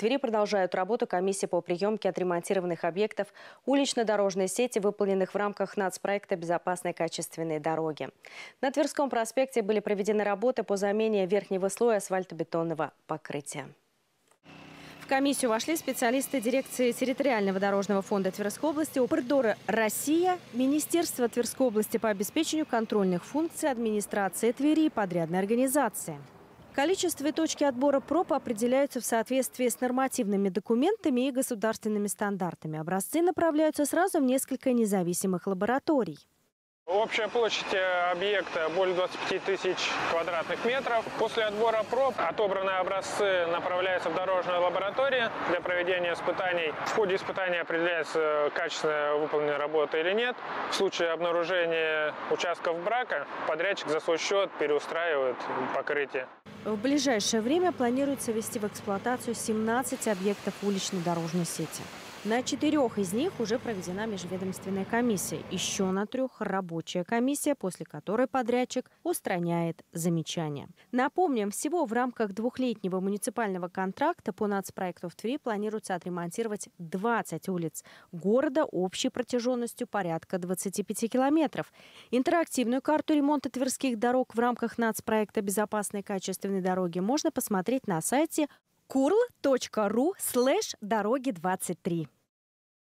Твери продолжают работу комиссии по приемке отремонтированных объектов улично-дорожной сети, выполненных в рамках нацпроекта «Безопасные качественные дороги». На Тверском проспекте были проведены работы по замене верхнего слоя асфальтобетонного покрытия. В комиссию вошли специалисты дирекции территориального дорожного фонда Тверской области, Укрдора Россия, Министерство Тверской области по обеспечению контрольных функций администрации Твери и подрядной организации. Количество и точки отбора проб определяются в соответствии с нормативными документами и государственными стандартами. Образцы направляются сразу в несколько независимых лабораторий. Общая площадь объекта более 25 тысяч квадратных метров. После отбора проб отобранные образцы направляются в дорожную лабораторию для проведения испытаний. В ходе испытаний определяется, качественно выполнена работа или нет. В случае обнаружения участков брака подрядчик за свой счет переустраивает покрытие. В ближайшее время планируется ввести в эксплуатацию 17 объектов уличной дорожной сети. На 4 из них уже проведена межведомственная комиссия. Еще на 3 – рабочая комиссия, после которой подрядчик устраняет замечания. Напомним, всего в рамках 2-летнего муниципального контракта по нацпроекту в Твери планируется отремонтировать 20 улиц города общей протяженностью порядка 25 километров. Интерактивную карту ремонта тверских дорог в рамках нацпроекта «Безопасные качественные дороги» можно посмотреть на сайте kurl.ru/дороги23.